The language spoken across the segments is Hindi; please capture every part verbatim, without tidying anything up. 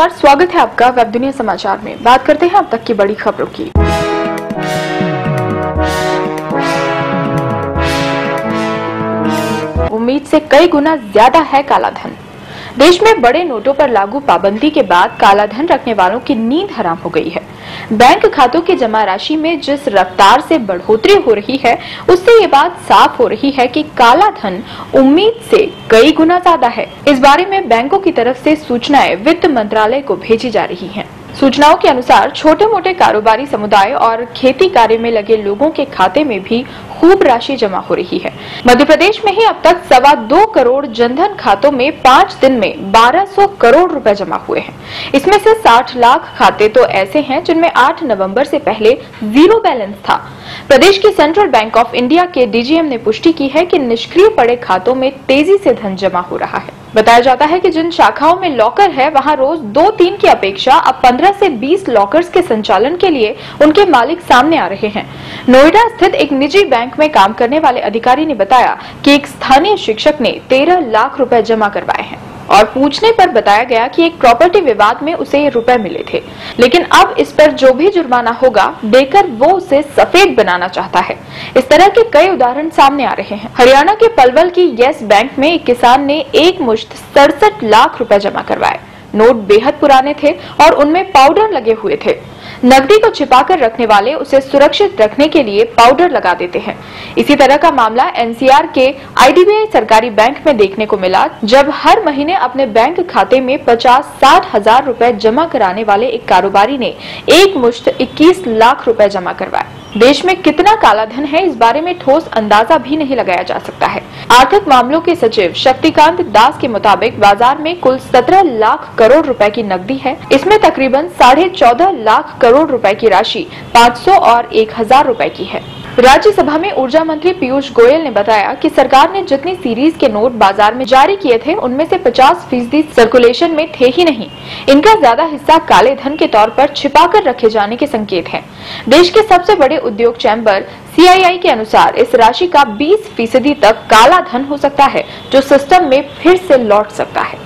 नमस्कार, स्वागत है आपका वेब दुनिया समाचार में। बात करते हैं अब तक की बड़ी खबरों की। उम्मीद से कई गुना ज्यादा है काला धन। देश में बड़े नोटों पर लागू पाबंदी के बाद काला धन रखने वालों की नींद हराम हो गई है। बैंक खातों की जमा राशि में जिस रफ्तार से बढ़ोतरी हो रही है, उससे ये बात साफ हो रही है कि काला धन उम्मीद से कई गुना ज्यादा है। इस बारे में बैंकों की तरफ से सूचनाएं वित्त मंत्रालय को भेजी जा रही हैं। सूचनाओं के अनुसार छोटे मोटे कारोबारी समुदाय और खेती कार्य में लगे लोगों के खाते में भी खूब राशि जमा हो रही है। मध्य प्रदेश में ही अब तक सवा दो करोड़ जनधन खातों में पाँच दिन में बारह सौ करोड़ रुपए जमा हुए हैं। इसमें से साठ लाख खाते तो ऐसे हैं जिनमें आठ नवंबर से पहले जीरो बैलेंस था। प्रदेश की सेंट्रल बैंक ऑफ इंडिया के डीजीएम ने पुष्टि की है कि निष्क्रिय पड़े खातों में तेजी से धन जमा हो रहा है। बताया जाता है कि जिन शाखाओं में लॉकर है, वहां रोज दो तीन की अपेक्षा अब पंद्रह से बीस लॉकर्स के संचालन के लिए उनके मालिक सामने आ रहे हैं। नोएडा स्थित एक निजी बैंक में काम करने वाले अधिकारी ने बताया कि एक स्थानीय शिक्षक ने तेरह लाख रुपए जमा करवाए हैं और पूछने पर बताया गया कि एक प्रॉपर्टी विवाद में उसे ये रुपए मिले थे, लेकिन अब इस पर जो भी जुर्माना होगा देकर वो उसे सफेद बनाना चाहता है। इस तरह के कई उदाहरण सामने आ रहे हैं। हरियाणा के पलवल की येस बैंक में एक किसान ने एक मुश्त सड़सठ लाख रुपए जमा करवाए। नोट बेहद पुराने थे और उनमें पाउडर लगे हुए थे। नकदी को छिपाकर रखने वाले उसे सुरक्षित रखने के लिए पाउडर लगा देते हैं। इसी तरह का मामला एनसीआर के आईडीबीआई सरकारी बैंक में देखने को मिला, जब हर महीने अपने बैंक खाते में पचास साठ हजार रुपए जमा कराने वाले एक कारोबारी ने एक मुश्त इक्कीस लाख रुपए जमा करवाए। देश में कितना काला धन है, इस बारे में ठोस अंदाजा भी नहीं लगाया जा सकता है। आर्थिक मामलों के सचिव शक्तिकांत दास के मुताबिक बाजार में कुल सत्रह लाख करोड़ रुपए की नकदी है। इसमें तकरीबन साढ़े चौदह लाख करोड़ रुपए की राशि पाँच सौ और एक हजार रुपए की है। राज्यसभा में ऊर्जा मंत्री पीयूष गोयल ने बताया कि सरकार ने जितनी सीरीज के नोट बाजार में जारी किए थे, उनमें से पचास फीसदी सर्कुलेशन में थे ही नहीं। इनका ज्यादा हिस्सा काले धन के तौर पर छिपा कर रखे जाने के संकेत हैं। देश के सबसे बड़े उद्योग चैम्बर सीआईआई के अनुसार इस राशि का बीस फीसदी तक काला धन हो सकता है, जो सिस्टम में फिर से लौट सकता है।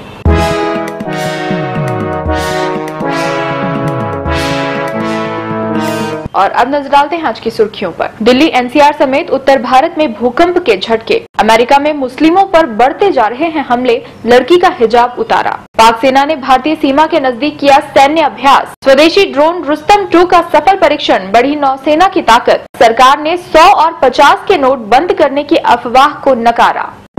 और अब नजर डालते हैं आज की सुर्खियों पर। दिल्ली एनसीआर समेत उत्तर भारत में भूकंप के झटके। अमेरिका में मुस्लिमों पर बढ़ते जा रहे हैं हमले, लड़की का हिजाब उतारा। पाक सेना ने भारतीय सीमा के नजदीक किया सैन्य अभ्यास। स्वदेशी ड्रोन रुस्तम टू का सफल परीक्षण, बढ़ी नौसेना की ताकत। सरकार ने सौ और पचास के नोट बंद करने की अफवाह को नकारा।